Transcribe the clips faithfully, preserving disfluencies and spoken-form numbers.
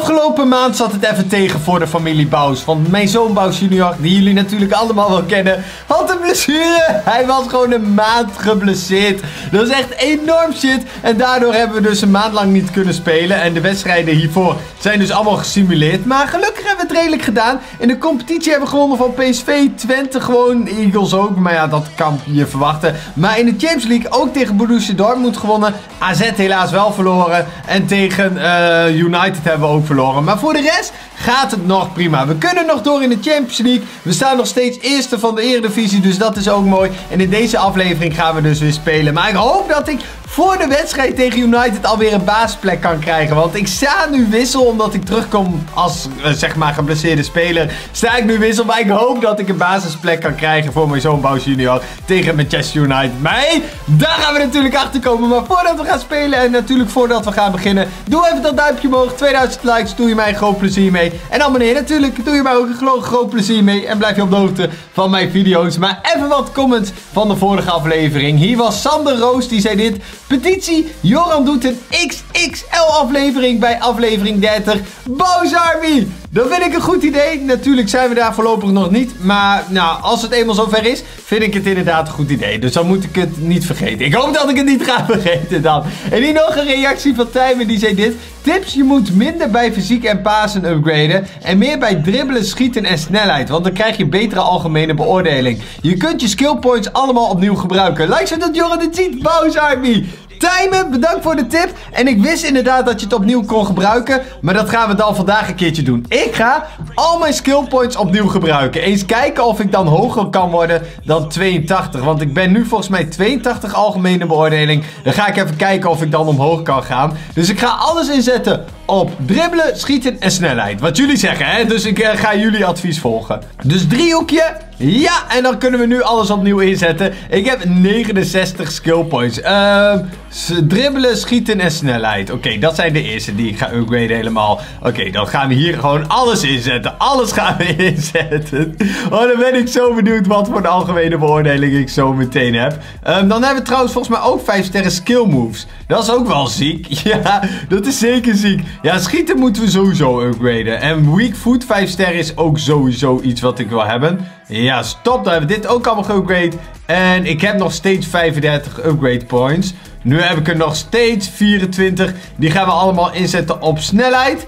Afgelopen maand zat het even tegen voor de familie Bous. Want mijn zoon Bous junior, die jullie natuurlijk allemaal wel kennen, had een blessure. Hij was gewoon een maand geblesseerd. Dat is echt enorm shit. En daardoor hebben we dus een maand lang niet kunnen spelen. En de wedstrijden hiervoor zijn dus allemaal gesimuleerd. Maar gelukkig hebben we het redelijk gedaan. In de competitie hebben we gewonnen van P S V, Twente gewoon, Eagles ook. Maar ja, dat kan je verwachten. Maar in de Champions League ook tegen Borussia Dortmund gewonnen. A Z helaas wel verloren. En tegen uh, United hebben we ook verloren. Maar voor de rest gaat het nog prima. We kunnen nog door in de Champions League. We staan nog steeds eerste van de Eredivisie. Dus dat is ook mooi. En in deze aflevering gaan we dus weer spelen. Maar ik hoop dat ik voor de wedstrijd tegen United alweer een basisplek kan krijgen. Want ik sta nu wissel omdat ik terugkom als uh, zeg maar geblesseerde speler. Sta ik nu wissel. Maar ik hoop dat ik een basisplek kan krijgen voor mijn zoon Bous junior tegen Manchester United. Maar hey, daar gaan we natuurlijk achter komen. Maar voordat we gaan spelen en natuurlijk voordat we gaan beginnen, doe even dat duimpje omhoog. tweeduizend likes, doe je mij een groot plezier mee. En abonneer natuurlijk, doe je mij ook een groot plezier mee. En blijf je op de hoogte van mijn video's. Maar even wat comments van de vorige aflevering. Hier was Sander Roos, die zei dit. Petitie, Joran doet een X X L aflevering bij aflevering dertig. Bous Army! Dat vind ik een goed idee. Natuurlijk zijn we daar voorlopig nog niet. Maar nou, als het eenmaal zover is, vind ik het inderdaad een goed idee. Dus dan moet ik het niet vergeten. Ik hoop dat ik het niet ga vergeten dan. En hier nog een reactie van Tijmen, die zei dit. Tips, je moet minder bij fysiek en pasen upgraden. En meer bij dribbelen, schieten en snelheid. Want dan krijg je betere algemene beoordeling. Je kunt je skill points allemaal opnieuw gebruiken. Like zodat Joran het ziet, Bous Army. Tijmen, bedankt voor de tip. En ik wist inderdaad dat je het opnieuw kon gebruiken. Maar dat gaan we dan vandaag een keertje doen. Ik ga al mijn skill points opnieuw gebruiken. Eens kijken of ik dan hoger kan worden dan tweeëntachtig. Want ik ben nu volgens mij tweeëntachtig algemene beoordeling. Dan ga ik even kijken of ik dan omhoog kan gaan. Dus ik ga alles inzetten op dribbelen, schieten en snelheid. Wat jullie zeggen, hè? Dus ik uh, ga jullie advies volgen. Dus driehoekje. Ja, en dan kunnen we nu alles opnieuw inzetten. Ik heb negenenzestig skill points. Uh, dribbelen, schieten en snelheid. Oké, okay, dat zijn de eerste die ik ga upgraden helemaal. Oké, okay, dan gaan we hier gewoon alles inzetten. Alles gaan we inzetten. Oh, dan ben ik zo benieuwd wat voor de algemene beoordeling ik zo meteen heb. Um, dan hebben we trouwens volgens mij ook vijf sterren skill moves. Dat is ook wel ziek. Ja, dat is zeker ziek. Ja, schieten moeten we sowieso upgraden. En weak foot vijf sterren is ook sowieso iets wat ik wil hebben. Ja, stop. Dan hebben we dit ook allemaal geupgrade. En ik heb nog steeds vijfendertig upgrade points. Nu heb ik er nog steeds vierentwintig. Die gaan we allemaal inzetten op snelheid.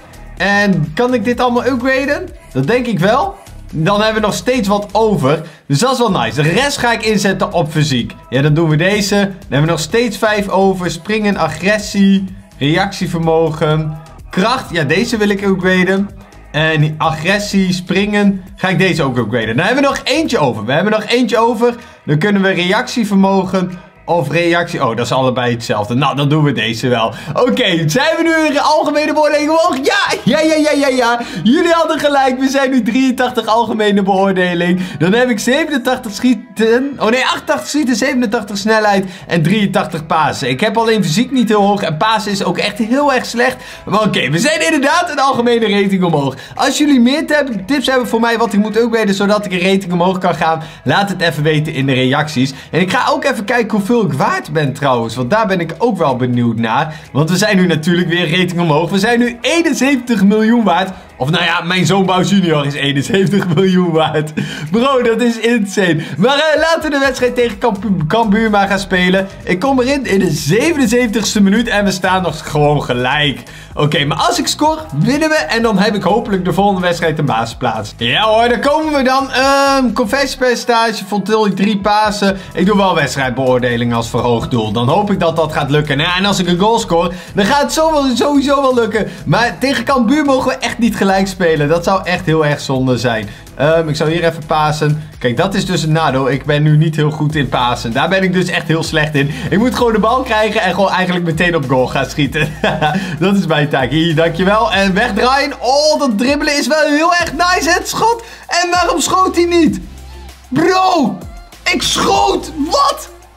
En kan ik dit allemaal upgraden? Dat denk ik wel. Dan hebben we nog steeds wat over. Dus dat is wel nice. De rest ga ik inzetten op fysiek. Ja, dan doen we deze. Dan hebben we nog steeds vijf over. Springen, agressie, reactievermogen, kracht. Ja, deze wil ik upgraden. En agressie, springen, ga ik deze ook upgraden. Dan hebben we nog eentje over. We hebben nog eentje over. Dan kunnen we reactievermogen of reactie. Oh, dat is allebei hetzelfde. Nou, dan doen we deze wel. Oké, okay, zijn we nu in de algemene beoordeling omhoog? Ja, ja, ja, ja, ja, ja. Jullie hadden gelijk. We zijn nu drieëntachtig algemene beoordeling. Dan heb ik zevenentachtig schieten. Oh nee, achtentachtig schieten, zevenentachtig snelheid en drieëntachtig pasen. Ik heb alleen fysiek niet heel hoog. En pasen is ook echt heel erg slecht. Maar oké, okay, we zijn inderdaad een algemene rating omhoog. Als jullie meer tips hebben voor mij wat ik moet upgraden zodat ik een rating omhoog kan gaan, laat het even weten in de reacties. En ik ga ook even kijken hoeveel ik waard ben trouwens. Want daar ben ik ook wel benieuwd naar. Want we zijn nu natuurlijk weer rating omhoog. We zijn nu eenenzeventig miljoen waard. Of nou ja, mijn zoon Bous junior is eenenzeventig miljoen waard. Bro, dat is insane. Maar uh, laten we de wedstrijd tegen Cambuur maar gaan spelen. Ik kom erin in de zevenenzeventigste minuut. En we staan nog gewoon gelijk. Oké, okay, maar als ik score, winnen we. En dan heb ik hopelijk de volgende wedstrijd een basisplaats. Ja hoor, daar komen we dan. Um, conversiepercentage, voltooid drie pasen. Ik doe wel wedstrijdbeoordeling als verhoogd doel. Dan hoop ik dat dat gaat lukken. Nou, en als ik een goal score, dan gaat het zo wel, sowieso wel lukken. Maar tegen Cambuur mogen we echt niet gelijk spelen. Dat zou echt heel erg zonde zijn. Um, ik zou hier even pasen. Kijk, dat is dus een nadeel. Ik ben nu niet heel goed in pasen. Daar ben ik dus echt heel slecht in. Ik moet gewoon de bal krijgen en gewoon eigenlijk meteen op goal gaan schieten. Dat is mijn taak. Hier, dankjewel. En wegdraaien. Oh, dat dribbelen is wel heel erg nice. Het schot. En waarom schoot hij niet? Bro, ik schoot. Wat?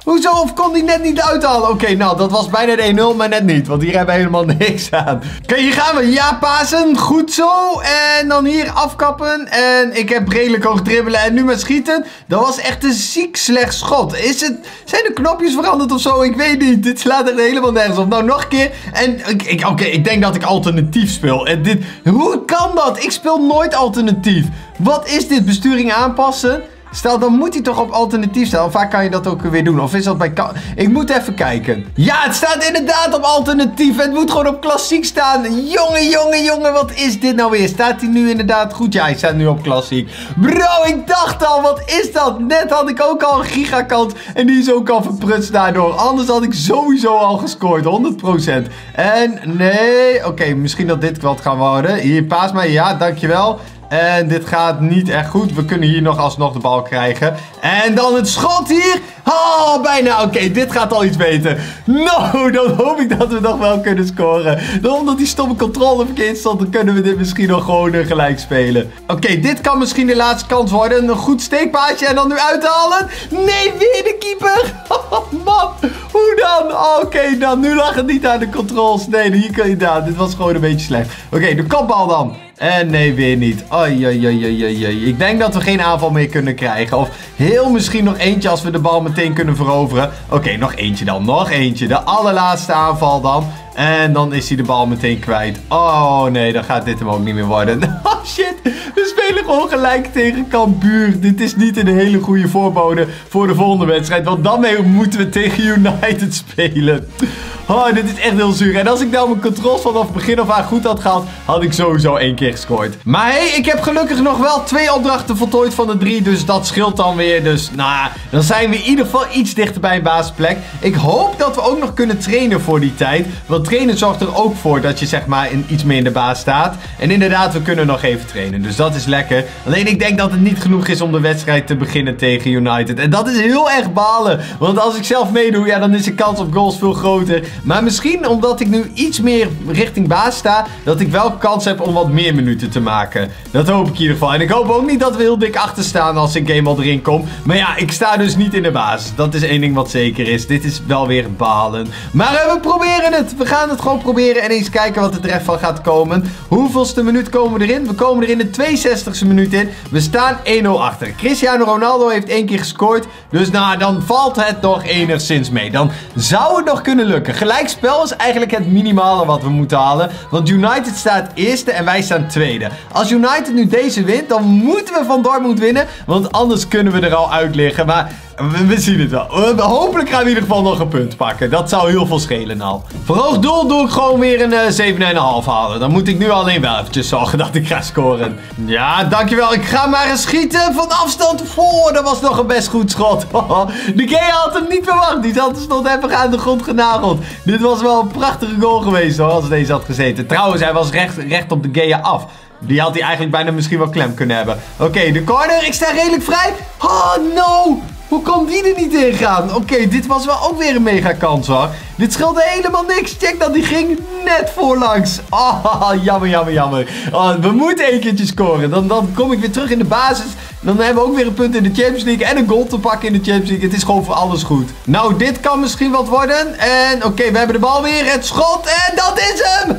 Hoezo? Of kon die net niet uithalen? Oké, okay, nou, dat was bijna de één nul, maar net niet. Want hier hebben we helemaal niks aan. Oké, okay, hier gaan we. Ja, pasen. Goed zo. En dan hier afkappen. En ik heb redelijk hoog dribbelen en nu maar schieten. Dat was echt een ziek slecht schot. Is het... Zijn de knopjes veranderd of zo? Ik weet niet. Dit slaat er helemaal nergens op. Nou, nog een keer. En ik, ik, oké, okay, ik denk dat ik alternatief speel. En dit... Hoe kan dat? Ik speel nooit alternatief. Wat is dit? Besturing aanpassen? Stel, dan moet hij toch op alternatief staan. Vaak kan je dat ook weer doen. Of is dat bij... Ik moet even kijken. Ja, het staat inderdaad op alternatief. Het moet gewoon op klassiek staan. Jongen, jongen, jongen. Wat is dit nou weer? Staat hij nu inderdaad goed? Ja, hij staat nu op klassiek. Bro, ik dacht al. Wat is dat? Net had ik ook al een gigakant. En die is ook al verprutst daardoor. Anders had ik sowieso al gescoord. honderd procent. En nee. Oké, okay, misschien dat dit wat kan worden. Hier, paas mij. Ja, dankjewel. En dit gaat niet echt goed. We kunnen hier nog alsnog de bal krijgen. En dan het schot hier. Oh, bijna. Oké, okay, dit gaat al iets beter. Nou, dan hoop ik dat we nog wel kunnen scoren. Dan omdat die stomme controle verkeerd stond, dan kunnen we dit misschien nog gewoon uh, gelijk spelen. Oké, okay, dit kan misschien de laatste kans worden. Een goed steekpaasje en dan nu uithalen. Nee, weer de keeper. Oh, man, hoe dan? Oké, okay, dan nu lag het niet aan de controls. Nee, hier kan je daar. Dit was gewoon een beetje slecht. Oké, okay, de kopbal dan. En nee, weer niet. Oei, oei, oei, oei, oei. Ik denk dat we geen aanval meer kunnen krijgen. Of heel misschien nog eentje als we de bal meteen kunnen veroveren. Oké, okay, nog eentje dan. Nog eentje. De allerlaatste aanval dan. En dan is hij de bal meteen kwijt. Oh nee, dan gaat dit hem ook niet meer worden. Oh shit, we spelen gewoon gelijk tegen Cambuur. Dit is niet een hele goede voorbode voor de volgende wedstrijd. Want dan mee moeten we tegen United spelen. Oh, dit is echt heel zuur. En als ik nou mijn controls vanaf begin af aan goed had gehad, had ik sowieso één keer gescoord. Maar hé, hey, ik heb gelukkig nog wel twee opdrachten voltooid van de drie. Dus dat scheelt dan weer. Dus nou, dan zijn we in ieder geval iets dichter bij een basisplek. Ik hoop dat we ook nog kunnen trainen voor die tijd. Want trainen zorgt er ook voor dat je zeg maar in, iets meer in de baas staat. En inderdaad, we kunnen nog even trainen. Dus dat is lekker. Alleen ik denk dat het niet genoeg is om de wedstrijd te beginnen tegen United. En dat is heel erg balen. Want als ik zelf meedoe, ja, dan is de kans op goals veel groter. Maar misschien omdat ik nu iets meer richting baas sta, dat ik wel kans heb om wat meer minuten te maken. Dat hoop ik in ieder geval. En ik hoop ook niet dat we heel dik achter staan als ik game al erin kom. Maar ja, ik sta dus niet in de basis. Dat is één ding wat zeker is. Dit is wel weer balen. Maar uh, we proberen het. We gaan het gewoon proberen en eens kijken wat er terecht van gaat komen. Hoeveelste minuut komen we erin? We komen er in de tweeënzestigste minuut in. We staan één nul achter. Cristiano Ronaldo heeft één keer gescoord. Dus nou, dan valt het nog enigszins mee. Dan zou het nog kunnen lukken. Gelijkspel is eigenlijk het minimale wat we moeten halen. Want United staat eerste en wij staan tweede. Als United nu deze wint, dan moeten we van Dortmund winnen. Want anders kunnen we er al uit liggen. Maar we, we zien het wel. We, hopelijk gaan we in ieder geval nog een punt pakken. Dat zou heel veel schelen al. Voor hoog doel doe ik gewoon weer een uh, zeven komma vijf halen. Dan moet ik nu alleen wel eventjes zorgen dat ik ga scoren. Ja, dankjewel. Ik ga maar eens schieten van afstand. Oh, dat was nog een best goed schot. De Gea had hem niet verwacht. Die zat stond even aan de grond genageld. Dit was wel een prachtige goal geweest hoor, als deze had gezeten. Trouwens, hij was recht, recht op de Gea af. Die had hij eigenlijk bijna misschien wel klem kunnen hebben. Oké, okay, de corner. Ik sta redelijk vrij. Oh, no. Hoe kon die er niet in gaan? Oké, okay, dit was wel ook weer een mega kans hoor. Dit scheelde helemaal niks. Check dat, die ging net voorlangs. Oh, jammer, jammer, jammer. Oh, we moeten één keertje scoren. Dan, dan kom ik weer terug in de basis. Dan hebben we ook weer een punt in de Champions League. En een goal te pakken in de Champions League. Het is gewoon voor alles goed. Nou, dit kan misschien wat worden. En oké, okay, we hebben de bal weer. Het schot. En dat is hem.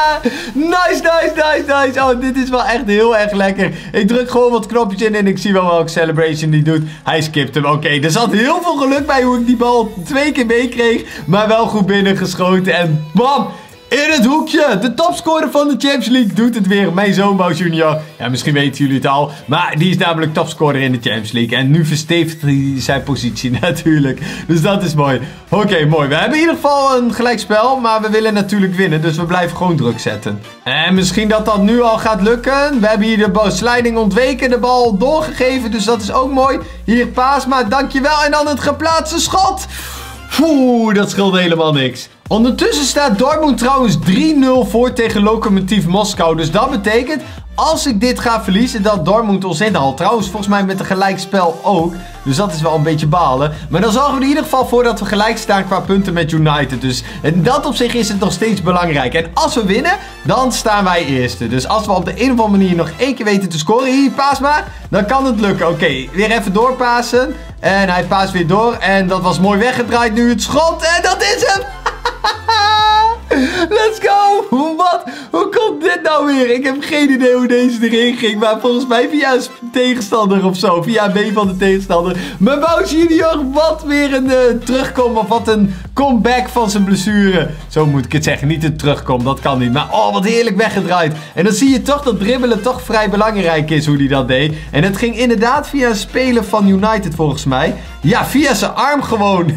Nice, nice, nice, nice. Oh, dit is wel echt heel erg lekker. Ik druk gewoon wat knopjes in. En ik zie wel welke celebration die doet. Hij skipt hem. Oké, okay, er zat heel veel geluk bij hoe ik die bal twee keer meekreeg. Maar wel goed binnengeschoten. En bam. In het hoekje. De topscorer van de Champions League doet het weer. Mijn zoon Boos Junior. Ja, misschien weten jullie het al. Maar die is namelijk topscorer in de Champions League. En nu verstevigt hij zijn positie natuurlijk. Dus dat is mooi. Oké, okay, mooi. We hebben in ieder geval een gelijkspel. Maar we willen natuurlijk winnen. Dus we blijven gewoon druk zetten. En misschien dat dat nu al gaat lukken. We hebben hier de sliding ontweken. De bal doorgegeven. Dus dat is ook mooi. Hier Paasma. Dankjewel. En dan het geplaatste schot. Oeh, dat scheelde helemaal niks. Ondertussen staat Dortmund trouwens drie nul voor tegen Lokomotiv Moskou. Dus dat betekent, als ik dit ga verliezen, dat Dortmund ons inhaalt. Trouwens, volgens mij met een gelijkspel ook. Dus dat is wel een beetje balen. Maar dan zorgen we er in ieder geval voor dat we gelijk staan qua punten met United. Dus in dat opzicht is het nog steeds belangrijk. En als we winnen, dan staan wij eerste. Dus als we op de een of andere manier nog één keer weten te scoren. Hier, paas maar. Dan kan het lukken. Oké, okay, weer even doorpassen. En hij paast weer door. En dat was mooi weggedraaid. Nu het schot. En dat is hem. Let's go! Wat? Hoe komt dit nou weer? Ik heb geen idee hoe deze erin ging. Maar volgens mij via een tegenstander of zo. Via een been van de tegenstander. Maar Bowser Junior, wat weer een uh, terugkomen. Of wat een comeback van zijn blessure. Zo moet ik het zeggen. Niet een terugkom. Dat kan niet. Maar oh, wat heerlijk weggedraaid. En dan zie je toch dat dribbelen toch vrij belangrijk is. Hoe hij dat deed. En het ging inderdaad via een speler van United volgens mij. Ja, via zijn arm gewoon.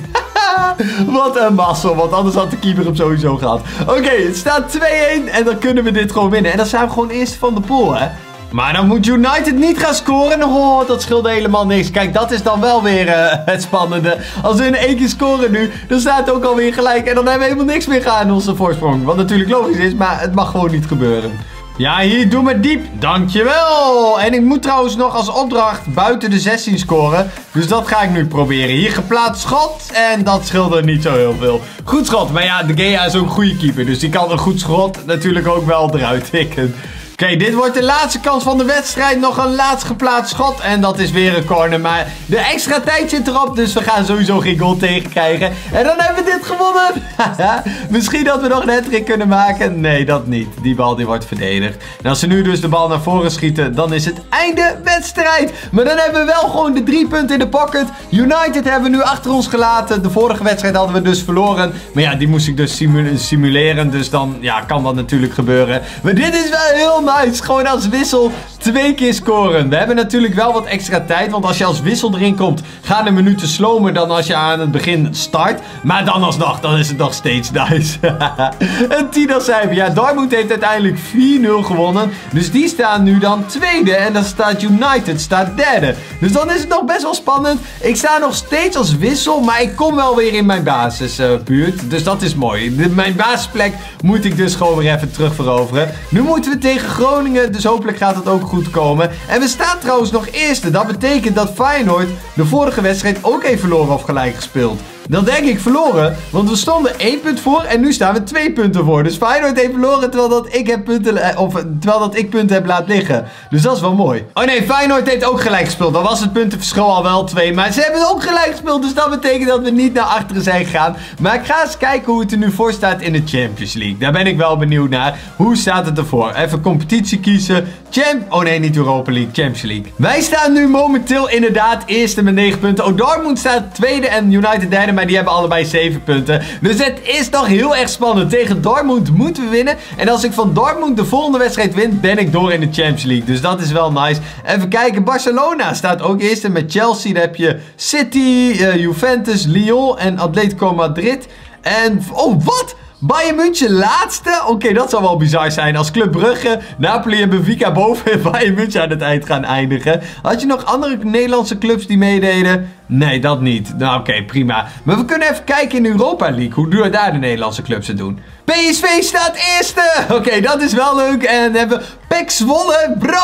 Wat een mazzel, want anders had de keeper hem sowieso gehad. Oké, okay, het staat twee-een en dan kunnen we dit gewoon winnen. En dan zijn we gewoon eerst van de pool, hè. Maar dan moet United niet gaan scoren. Oh, dat scheelde helemaal niks. Kijk, dat is dan wel weer uh, het spannende. Als we in één keer scoren nu, dan staat het ook alweer gelijk. En dan hebben we helemaal niks meer gaan in onze voorsprong. Wat natuurlijk logisch is, maar het mag gewoon niet gebeuren. Ja, hier, doe maar diep. Dankjewel. En ik moet trouwens nog als opdracht buiten de zestien scoren. Dus dat ga ik nu proberen. Hier geplaatst schot. En dat scheelde niet zo heel veel. Goed schot. Maar ja, de Gea is ook een goede keeper. Dus die kan een goed schot natuurlijk ook wel eruit tikken. Oké, okay, dit wordt de laatste kans van de wedstrijd. Nog een laatst geplaatst schot. En dat is weer een corner. Maar de extra tijd zit erop. Dus we gaan sowieso geen goal tegenkrijgen. En dan hebben we dit gewonnen. Misschien dat we nog een hat-trick kunnen maken. Nee, dat niet. Die bal die wordt verdedigd. En als ze nu dus de bal naar voren schieten, dan is het einde wedstrijd. Maar dan hebben we wel gewoon de drie punten in de pocket. United hebben we nu achter ons gelaten. De vorige wedstrijd hadden we dus verloren. Maar ja, die moest ik dus simu simuleren. Dus dan ja, kan dat natuurlijk gebeuren. Maar dit is wel heel nice. Gewoon als wissel twee keer scoren. We hebben natuurlijk wel wat extra tijd. Want als je als wissel erin komt, gaan de minuten slomer dan als je aan het begin start. Maar dan alsnog, dan is het nog steeds nice. Een tienercijfer. Ja, Dortmund heeft uiteindelijk vier nul gewonnen. Dus die staan nu dan tweede. En dan staat United staat derde. Dus dan is het nog best wel spannend. Ik sta nog steeds als wissel. Maar ik kom wel weer in mijn basisbuurt. Uh, dus dat is mooi. De, mijn basisplek moet ik dus gewoon weer even terug veroveren. Nu moeten we tegen Groningen. Dus hopelijk gaat het ook goed komen. En we staan trouwens nog eerste. Dat betekent dat Feyenoord de vorige wedstrijd ook heeft verloren of gelijk gespeeld. Dan denk ik verloren, want we stonden één punt voor en nu staan we twee punten voor. Dus Feyenoord heeft verloren terwijl dat ik, heb punten, of, terwijl dat ik punten heb laten liggen. Dus dat is wel mooi. Oh nee, Feyenoord heeft ook gelijk gespeeld. Dan was het puntenverschil al wel twee. Maar ze hebben ook gelijk gespeeld, dus dat betekent dat we niet naar achteren zijn gegaan. Maar ik ga eens kijken hoe het er nu voor staat in de Champions League. Daar ben ik wel benieuwd naar. Hoe staat het ervoor? Even competitie kiezen. Champ... Oh nee, niet Europa League, Champions League. Wij staan nu momenteel inderdaad eerste met negen punten. Oh, Dortmund staat tweede en United derde. Maar die hebben allebei zeven punten. Dus het is nog heel erg spannend. Tegen Dortmund moeten we winnen. En als ik van Dortmund de volgende wedstrijd win, ben ik door in de Champions League. Dus dat is wel nice. Even kijken. Barcelona staat ook eerste met Chelsea. Dan heb je City, uh, Juventus, Lyon en Atletico Madrid. En... Oh, wat? Bayern München laatste? Oké, okay, dat zou wel bizar zijn. Als Club Brugge, Napoli en Benfica boven en Bayern München aan het eind gaan eindigen. Had je nog andere Nederlandse clubs die meededen? Nee, dat niet. Nou, oké, okay, prima. Maar we kunnen even kijken in de Europa League. Hoe doen daar de Nederlandse clubs het doen? P S V staat eerste! Oké, okay, dat is wel leuk. En hebben we P E C Zwolle. Bro,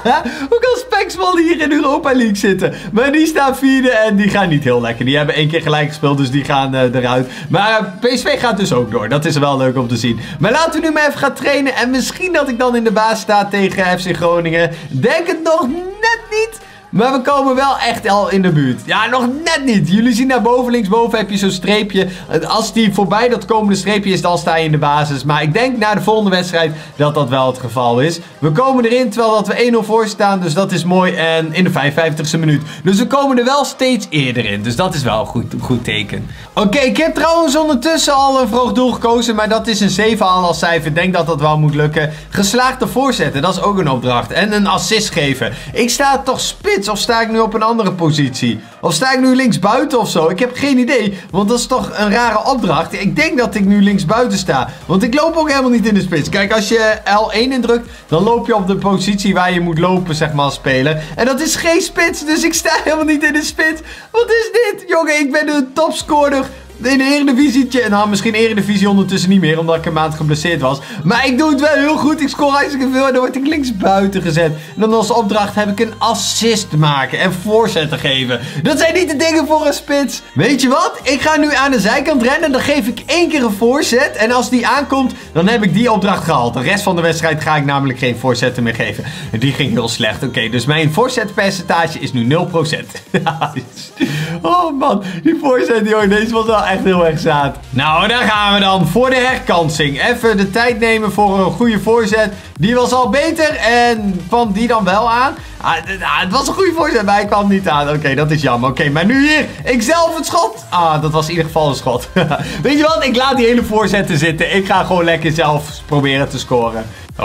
hoe kan P E C Zwolle hier in de Europa League zitten? Maar die staan vierde en die gaan niet heel lekker. Die hebben één keer gelijk gespeeld, dus die gaan uh, eruit. Maar uh, P S V gaat dus ook door. Dat is wel leuk om te zien. Maar laten we nu maar even gaan trainen. En misschien dat ik dan in de baas sta tegen F C Groningen. Denk het nog net niet. Maar we komen wel echt al in de buurt. Ja, nog net niet. Jullie zien daar boven, linksboven heb je zo'n streepje. Als die voorbij dat komende streepje is, dan sta je in de basis. Maar ik denk na de volgende wedstrijd dat dat wel het geval is. We komen erin terwijl dat we één nul voor staan. Dus dat is mooi. En in de vijfenvijftigste minuut. Dus we komen er wel steeds eerder in. Dus dat is wel een goed, goed teken. Oké, okay, ik heb trouwens ondertussen al een vroeg doel gekozen. Maar dat is een zeven al als cijfer. Ik denk dat dat wel moet lukken. Geslaagde voorzetten, dat is ook een opdracht. En een assist geven. Ik sta toch spits. Of sta ik nu op een andere positie? Of sta ik nu linksbuiten of zo? Ik heb geen idee. Want dat is toch een rare opdracht. Ik denk dat ik nu linksbuiten sta. Want ik loop ook helemaal niet in de spits. Kijk, als je L één indrukt, dan loop je op de positie waar je moet lopen, zeg maar, als speler. En dat is geen spits. Dus ik sta helemaal niet in de spits. Wat is dit? Jongen, ik ben de topscorer in de Eredivisie. Nou, misschien Eredivisie ondertussen niet meer, omdat ik een maand geblesseerd was. Maar ik doe het wel heel goed. Ik score hartstikke veel en dan word ik links buiten gezet. En dan als opdracht heb ik een assist maken en voorzetten geven. Dat zijn niet de dingen voor een spits. Weet je wat? Ik ga nu aan de zijkant rennen. Dan geef ik één keer een voorzet. En als die aankomt, dan heb ik die opdracht gehaald. De rest van de wedstrijd ga ik namelijk geen voorzetten meer geven. Die ging heel slecht. Oké, okay, dus mijn voorzetpercentage is nu nul procent. Oh man, die voorzet, joh, deze was wel echt heel erg zaad. Nou, daar gaan we dan. Voor de herkansing. Even de tijd nemen voor een goede voorzet. Die was al beter. En kwam die dan wel aan? Ah, het was een goede voorzet, maar hij kwam niet aan. Oké, okay, dat is jammer. Oké, okay, maar nu hier. Ik zelf het schot. Ah, dat was in ieder geval een schot. Weet je wat? Ik laat die hele voorzetten zitten. Ik ga gewoon lekker zelf proberen te scoren.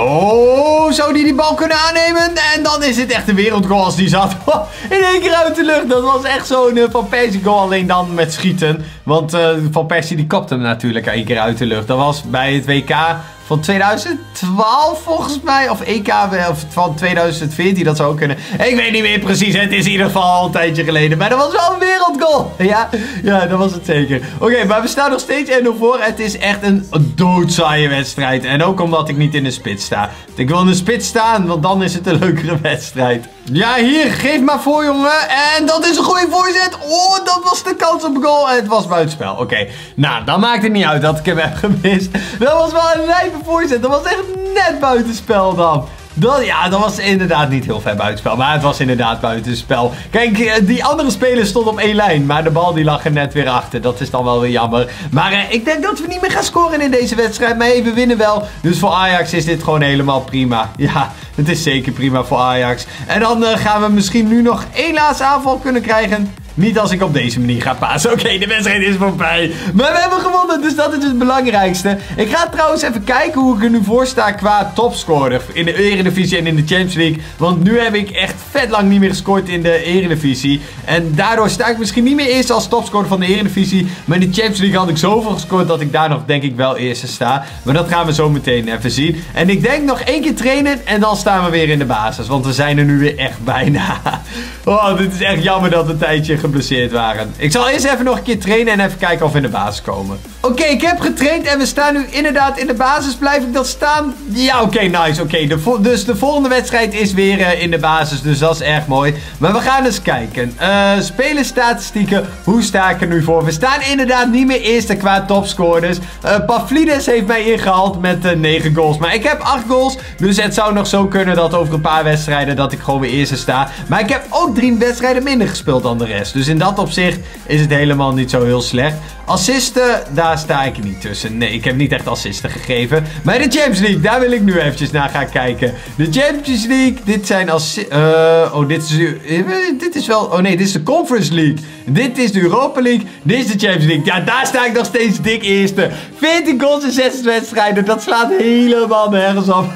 Oh, zou die die bal kunnen aannemen? En dan is het echt een wereldgoal als die zat. In één keer uit de lucht. Dat was echt zo'n uh, Van Persie goal, alleen dan met schieten. Want uh, Van Persie die kopte hem natuurlijk één keer uit de lucht. Dat was bij het W K van tweeduizend twaalf volgens mij. Of E K van tweeduizend veertien, dat zou ook kunnen. Ik weet niet meer precies. Het is in ieder geval al een tijdje geleden. Maar dat was wel een wereldgoal. Ja, ja, dat was het zeker. Oké, okay, maar we staan nog steeds één nul voor. Het is echt een doodzaaie wedstrijd. En ook omdat ik niet in de spits sta. Ik wil in de spits staan, want dan is het een leukere wedstrijd. Ja, hier, geef maar voor, jongen. En dat is een goede voorzet. Oh, dat was de kans op goal. En het was buitenspel. Oké, okay. Nou, dan maakt het niet uit dat ik hem heb gemist. Dat was wel een lijpe voorzet. Dat was echt net buitenspel dan. Dat, ja, dat was inderdaad niet heel ver buitenspel. Maar het was inderdaad buitenspel. Kijk, die andere spelers stonden op één lijn. Maar de bal die lag er net weer achter. Dat is dan wel weer jammer. Maar eh, ik denk dat we niet meer gaan scoren in deze wedstrijd. Maar hey, we winnen wel. Dus voor Ajax is dit gewoon helemaal prima. Ja, het is zeker prima voor Ajax. En dan uh, gaan we misschien nu nog één laatste aanval kunnen krijgen. Niet als ik op deze manier ga pasen. Oké, okay, de wedstrijd is voorbij. Maar we hebben gewonnen, dus dat is het belangrijkste. Ik ga trouwens even kijken hoe ik er nu voor sta qua topscorer. In de Eredivisie en in de Champions League. Want nu heb ik echt vet lang niet meer gescoord in de Eredivisie. En daardoor sta ik misschien niet meer eerst als topscorer van de Eredivisie. Maar in de Champions League had ik zoveel gescoord dat ik daar nog denk ik wel eerste sta. Maar dat gaan we zo meteen even zien. En ik denk nog één keer trainen en dan staan we weer in de basis. Want we zijn er nu weer echt bijna. Oh, dit is echt jammer dat we een tijdje geblesseerd waren. Ik zal eerst even nog een keer trainen en even kijken of we in de basis komen. Oké, okay, ik heb getraind en we staan nu inderdaad in de basis. Blijf ik dat staan? Ja, oké, okay, nice. Oké, okay. de dus de volgende wedstrijd is weer uh, in de basis, dus dat is erg mooi. Maar we gaan eens kijken. Uh, Spelerstatistieken, hoe sta ik er nu voor? We staan inderdaad niet meer eerste qua topscorers. Uh, Pavlidis heeft mij ingehaald met uh, negen goals. Maar ik heb acht goals, dus het zou nog zo kunnen dat over een paar wedstrijden dat ik gewoon weer eerste sta. Maar ik heb ook drie wedstrijden minder gespeeld dan de rest. Dus in dat opzicht is het helemaal niet zo heel slecht. Assisten, daar sta ik niet tussen. Nee, ik heb niet echt assisten gegeven. Maar de Champions League, daar wil ik nu eventjes naar gaan kijken. De Champions League, dit zijn assisten. Uh, oh, dit is, uh, dit is wel... Oh nee, dit is de Conference League. Dit is de Europa League. Dit is de Champions League. Ja, daar sta ik nog steeds dik eerste. veertien goals in zes wedstrijden. Dat slaat helemaal nergens op.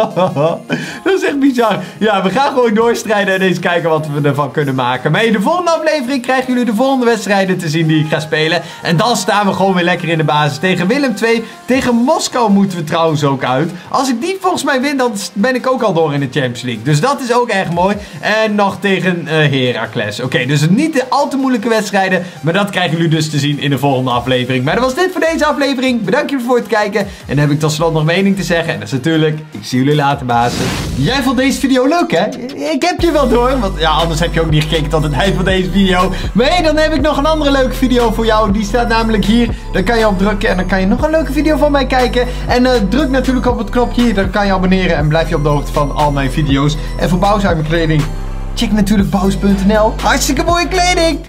Dat is echt bizar. Ja, we gaan gewoon doorstrijden en eens kijken wat we ervan kunnen maken. Maar in de volgende aflevering krijgen jullie de volgende wedstrijden te zien die ik ga spelen. En dan staan we gewoon weer lekker in de basis. Tegen Willem twee. Tegen Moskou moeten we trouwens ook uit. Als ik die volgens mij win, dan ben ik ook al door in de Champions League. Dus dat is ook erg mooi. En nog tegen uh, Heracles. Oké, okay, dus niet de al te moeilijke wedstrijden. Maar dat krijgen jullie dus te zien in de volgende aflevering. Maar dat was dit voor deze aflevering. Bedankt jullie voor het kijken. En dan heb ik tot slot nog mijn mening te zeggen. En dat is natuurlijk, ik zie jullie later, bazen. Jij vond deze video leuk, hè? Ik heb je wel door. Want ja, anders heb je ook niet gekeken tot het eind van deze video. Maar hey, dan heb ik nog een andere leuke video voor jou. Die staat namelijk hier. Daar kan je op drukken. En dan kan je nog een leuke video van mij kijken. En uh, druk natuurlijk op het knopje hier. Dan kan je abonneren. En blijf je op de hoogte van al mijn video's. En voor Bouwseimer kleding, check natuurlijk bouws punt n l. Hartstikke mooie kleding!